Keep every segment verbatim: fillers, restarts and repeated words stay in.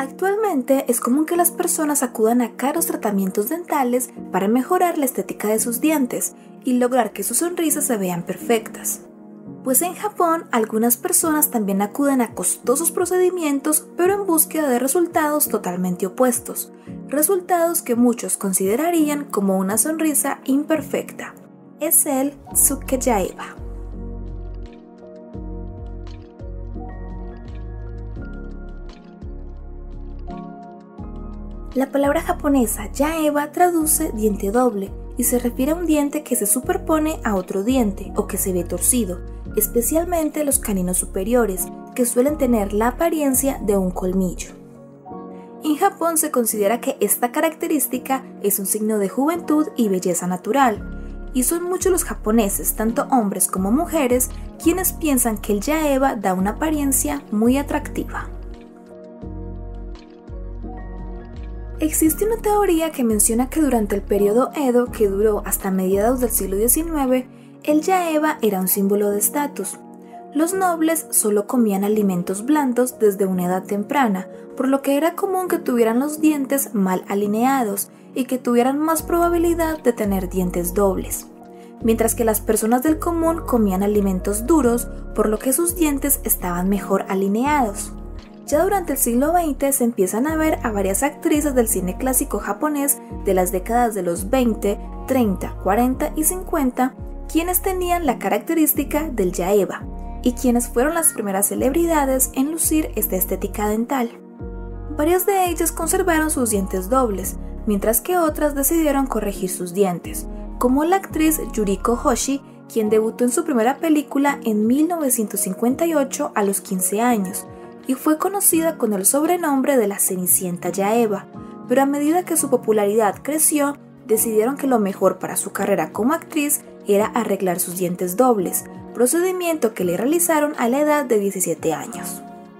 Actualmente es común que las personas acudan a caros tratamientos dentales para mejorar la estética de sus dientes y lograr que sus sonrisas se vean perfectas. Pues en Japón, algunas personas también acuden a costosos procedimientos, pero en búsqueda de resultados totalmente opuestos, resultados que muchos considerarían como una sonrisa imperfecta. Es el Tsuke-yaeba. La palabra japonesa yaeba traduce diente doble y se refiere a un diente que se superpone a otro diente o que se ve torcido, especialmente los caninos superiores, que suelen tener la apariencia de un colmillo. En Japón se considera que esta característica es un signo de juventud y belleza natural, y son muchos los japoneses, tanto hombres como mujeres, quienes piensan que el yaeba da una apariencia muy atractiva. Existe una teoría que menciona que durante el periodo Edo, que duró hasta mediados del siglo diecinueve, el yaeba era un símbolo de estatus. Los nobles solo comían alimentos blandos desde una edad temprana, por lo que era común que tuvieran los dientes mal alineados y que tuvieran más probabilidad de tener dientes dobles, mientras que las personas del común comían alimentos duros, por lo que sus dientes estaban mejor alineados. Ya durante el siglo veinte se empiezan a ver a varias actrices del cine clásico japonés de las décadas de los veinte, treinta, cuarenta y cincuenta, quienes tenían la característica del yaeba, y quienes fueron las primeras celebridades en lucir esta estética dental. Varias de ellas conservaron sus dientes dobles, mientras que otras decidieron corregir sus dientes, como la actriz Yuriko Hoshi, quien debutó en su primera película en mil novecientos cincuenta y ocho a los quince años, y fue conocida con el sobrenombre de la Cenicienta Yaeba, pero a medida que su popularidad creció, decidieron que lo mejor para su carrera como actriz era arreglar sus dientes dobles, procedimiento que le realizaron a la edad de diecisiete años.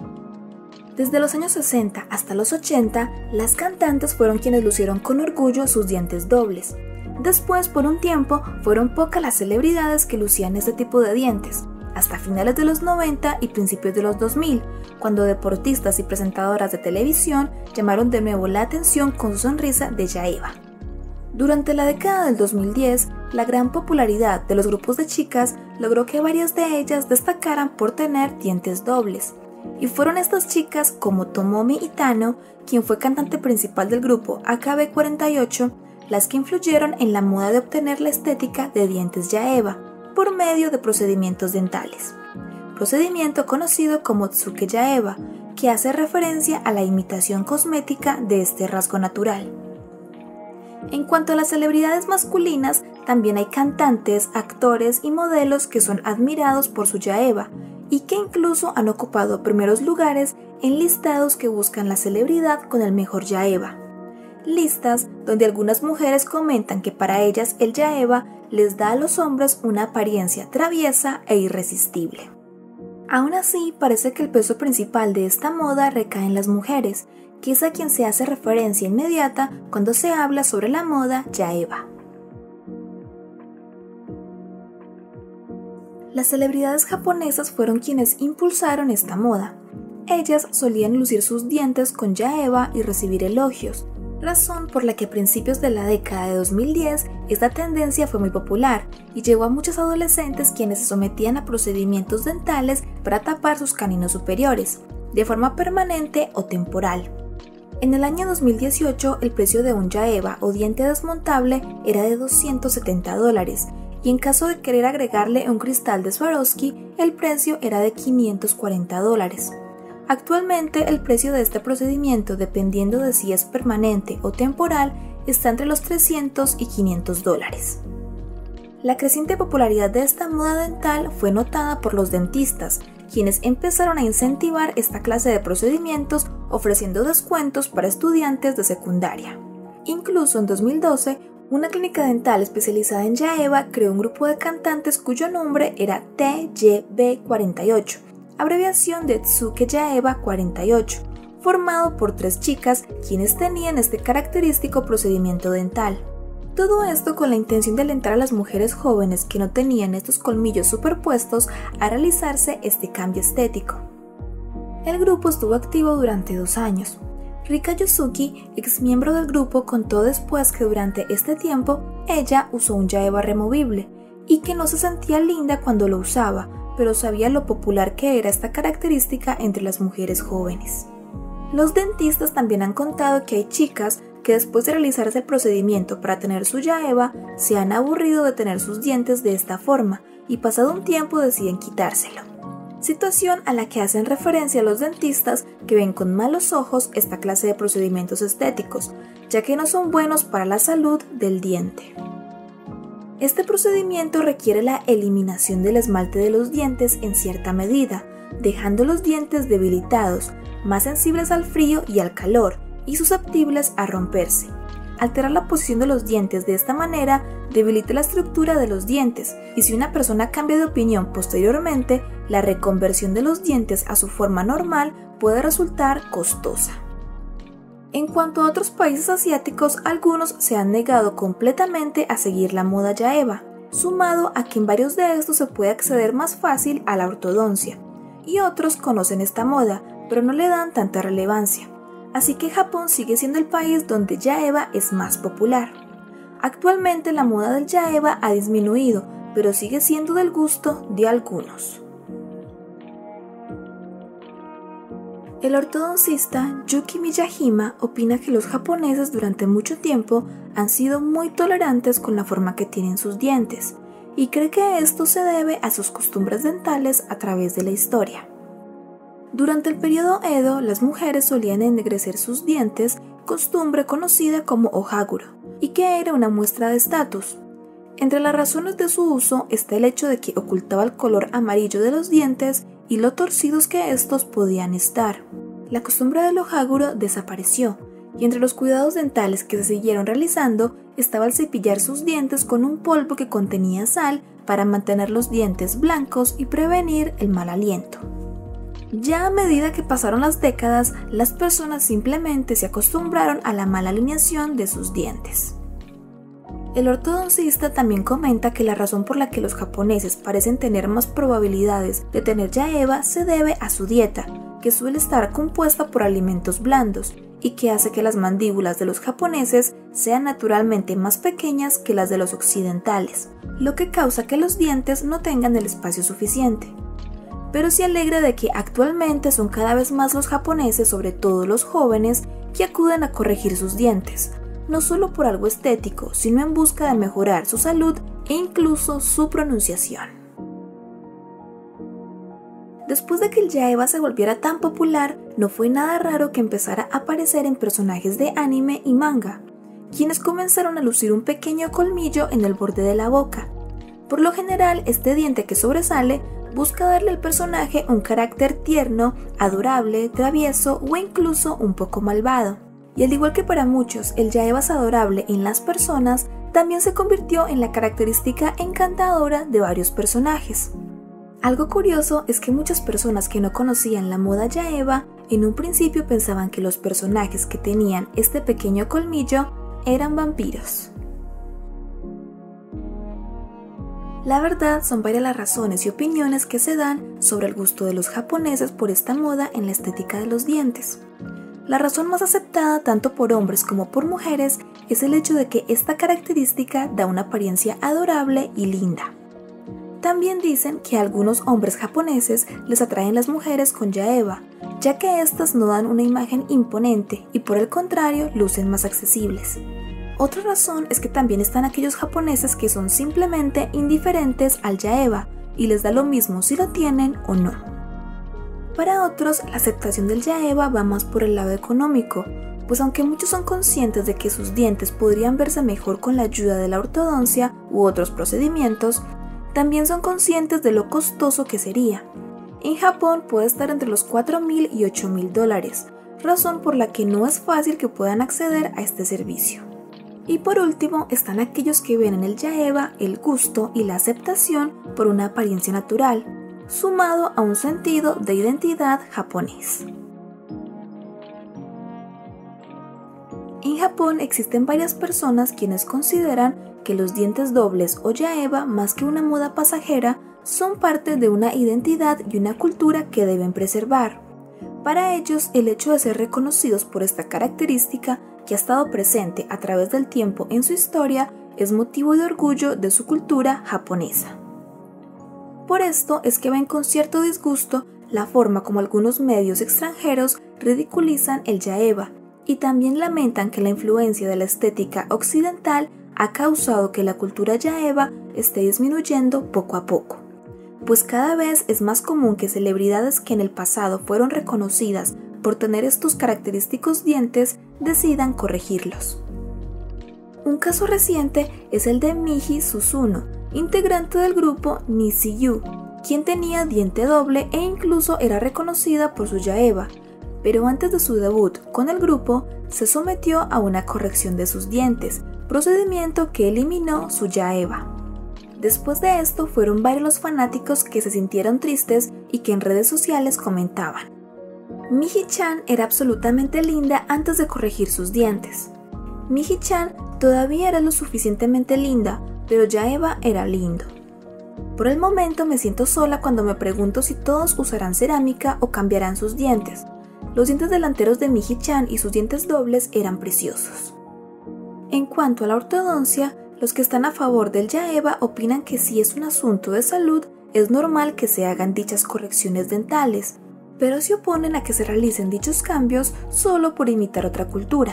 Desde los años sesenta hasta los ochenta, las cantantes fueron quienes lucieron con orgullo sus dientes dobles. Después, por un tiempo, fueron pocas las celebridades que lucían este tipo de dientes, hasta finales de los noventa y principios de los dos mil, cuando deportistas y presentadoras de televisión llamaron de nuevo la atención con su sonrisa de yaeba. Durante la década del dos mil diez, la gran popularidad de los grupos de chicas logró que varias de ellas destacaran por tener dientes dobles, y fueron estas chicas como Tomomi Itano, quien fue cantante principal del grupo A K B cuarenta y ocho, las que influyeron en la moda de obtener la estética de dientes yaeba por medio de procedimientos dentales, procedimiento conocido como Tsuke-yaeba, que hace referencia a la imitación cosmética de este rasgo natural. En cuanto a las celebridades masculinas, también hay cantantes, actores y modelos que son admirados por su yaeba y que incluso han ocupado primeros lugares en listados que buscan la celebridad con el mejor yaeba. Listas donde algunas mujeres comentan que para ellas el yaeba les da a los hombres una apariencia traviesa e irresistible. Aún así, parece que el peso principal de esta moda recae en las mujeres, que es a quien se hace referencia inmediata cuando se habla sobre la moda yaeba. Las celebridades japonesas fueron quienes impulsaron esta moda. Ellas solían lucir sus dientes con yaeba y recibir elogios, razón por la que a principios de la década de dos mil diez esta tendencia fue muy popular y llegó a muchos adolescentes quienes se sometían a procedimientos dentales para tapar sus caninos superiores, de forma permanente o temporal. En el año dos mil dieciocho, el precio de un yaeba o diente desmontable era de doscientos setenta dólares, y en caso de querer agregarle un cristal de Swarovski, el precio era de quinientos cuarenta dólares. Actualmente, el precio de este procedimiento, dependiendo de si es permanente o temporal, está entre los trescientos y quinientos dólares. La creciente popularidad de esta moda dental fue notada por los dentistas, quienes empezaron a incentivar esta clase de procedimientos ofreciendo descuentos para estudiantes de secundaria. Incluso en dos mil doce, una clínica dental especializada en yaeba creó un grupo de cantantes cuyo nombre era T Y B cuarenta y ocho, abreviación de Tsuke-yaeba cuarenta y ocho, formado por tres chicas quienes tenían este característico procedimiento dental. Todo esto con la intención de alentar a las mujeres jóvenes que no tenían estos colmillos superpuestos a realizarse este cambio estético. El grupo estuvo activo durante dos años. Rika Yosuki, ex miembro del grupo, contó después que durante este tiempo ella usó un yaeva removible y que no se sentía linda cuando lo usaba, pero sabía lo popular que era esta característica entre las mujeres jóvenes. Los dentistas también han contado que hay chicas que después de realizarse el procedimiento para tener su yaeva se han aburrido de tener sus dientes de esta forma y pasado un tiempo deciden quitárselo. Situación a la que hacen referencia los dentistas que ven con malos ojos esta clase de procedimientos estéticos, ya que no son buenos para la salud del diente. Este procedimiento requiere la eliminación del esmalte de los dientes en cierta medida, dejando los dientes debilitados, más sensibles al frío y al calor, y susceptibles a romperse. Alterar la posición de los dientes de esta manera debilita la estructura de los dientes, y si una persona cambia de opinión posteriormente, la reconversión de los dientes a su forma normal puede resultar costosa. En cuanto a otros países asiáticos, algunos se han negado completamente a seguir la moda yaeva, sumado a que en varios de estos se puede acceder más fácil a la ortodoncia, y otros conocen esta moda, pero no le dan tanta relevancia. Así que Japón sigue siendo el país donde yaeva es más popular. Actualmente la moda del yaeva ha disminuido, pero sigue siendo del gusto de algunos. El ortodoncista Yuki Miyajima opina que los japoneses durante mucho tiempo han sido muy tolerantes con la forma que tienen sus dientes, y cree que esto se debe a sus costumbres dentales a través de la historia. Durante el periodo Edo, las mujeres solían ennegrecer sus dientes, costumbre conocida como ohaguro, y que era una muestra de estatus. Entre las razones de su uso está el hecho de que ocultaba el color amarillo de los dientes y lo torcidos que estos podían estar. La costumbre del ohaguro desapareció, y entre los cuidados dentales que se siguieron realizando estaba el cepillar sus dientes con un polvo que contenía sal para mantener los dientes blancos y prevenir el mal aliento. Ya a medida que pasaron las décadas, las personas simplemente se acostumbraron a la mala alineación de sus dientes. El ortodoncista también comenta que la razón por la que los japoneses parecen tener más probabilidades de tener yaeva se debe a su dieta, que suele estar compuesta por alimentos blandos y que hace que las mandíbulas de los japoneses sean naturalmente más pequeñas que las de los occidentales, lo que causa que los dientes no tengan el espacio suficiente. Pero se alegra de que actualmente son cada vez más los japoneses, sobre todo los jóvenes, que acuden a corregir sus dientes, no solo por algo estético, sino en busca de mejorar su salud e incluso su pronunciación. Después de que el yaeva se volviera tan popular, no fue nada raro que empezara a aparecer en personajes de anime y manga, quienes comenzaron a lucir un pequeño colmillo en el borde de la boca. Por lo general, este diente que sobresale busca darle al personaje un carácter tierno, adorable, travieso o incluso un poco malvado. Y al igual que para muchos el yaeva es adorable en las personas, también se convirtió en la característica encantadora de varios personajes. Algo curioso es que muchas personas que no conocían la moda yaeva en un principio pensaban que los personajes que tenían este pequeño colmillo eran vampiros. La verdad, son varias las razones y opiniones que se dan sobre el gusto de los japoneses por esta moda en la estética de los dientes. La razón más aceptada tanto por hombres como por mujeres es el hecho de que esta característica da una apariencia adorable y linda. También dicen que a algunos hombres japoneses les atraen las mujeres con yaeva, ya que éstas no dan una imagen imponente y por el contrario lucen más accesibles. Otra razón es que también están aquellos japoneses que son simplemente indiferentes al yaeva y les da lo mismo si lo tienen o no. Para otros, la aceptación del yaeva va más por el lado económico, pues aunque muchos son conscientes de que sus dientes podrían verse mejor con la ayuda de la ortodoncia u otros procedimientos, también son conscientes de lo costoso que sería. En Japón puede estar entre los cuatro mil y ocho mil dólares, razón por la que no es fácil que puedan acceder a este servicio. Y por último están aquellos que ven en el yaeva el gusto y la aceptación por una apariencia natural, sumado a un sentido de identidad japonés. En Japón existen varias personas quienes consideran que los dientes dobles o yaeva, más que una moda pasajera, son parte de una identidad y una cultura que deben preservar. Para ellos, el hecho de ser reconocidos por esta característica, que ha estado presente a través del tiempo en su historia, es motivo de orgullo de su cultura japonesa. Por esto es que ven con cierto disgusto la forma como algunos medios extranjeros ridiculizan el yaeba, y también lamentan que la influencia de la estética occidental ha causado que la cultura yaeba esté disminuyendo poco a poco, pues cada vez es más común que celebridades que en el pasado fueron reconocidas por tener estos característicos dientes decidan corregirlos. Un caso reciente es el de Miji Suzuno, integrante del grupo Nishiyu, quien tenía diente doble e incluso era reconocida por su yaeba, pero antes de su debut con el grupo se sometió a una corrección de sus dientes, procedimiento que eliminó su yaeba. Después de esto fueron varios los fanáticos que se sintieron tristes y que en redes sociales comentaban: Miji-chan era absolutamente linda antes de corregir sus dientes. Miji-chan todavía era lo suficientemente linda, pero yaeba era lindo. Por el momento me siento sola cuando me pregunto si todos usarán cerámica o cambiarán sus dientes. Los dientes delanteros de Miji-chan y sus dientes dobles eran preciosos. En cuanto a la ortodoncia, los que están a favor del yaeba opinan que si es un asunto de salud, es normal que se hagan dichas correcciones dentales, pero se oponen a que se realicen dichos cambios solo por imitar otra cultura.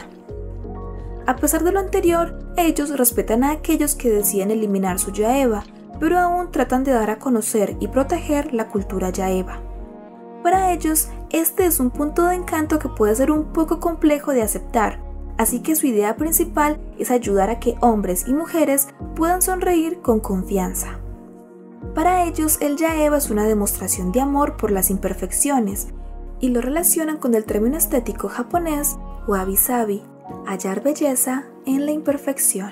A pesar de lo anterior, ellos respetan a aquellos que deciden eliminar su yaeba, pero aún tratan de dar a conocer y proteger la cultura yaeba. Para ellos, este es un punto de encanto que puede ser un poco complejo de aceptar, así que su idea principal es ayudar a que hombres y mujeres puedan sonreír con confianza. Para ellos, el yaeba es una demostración de amor por las imperfecciones, y lo relacionan con el término estético japonés wabi-sabi, hallar belleza en la imperfección.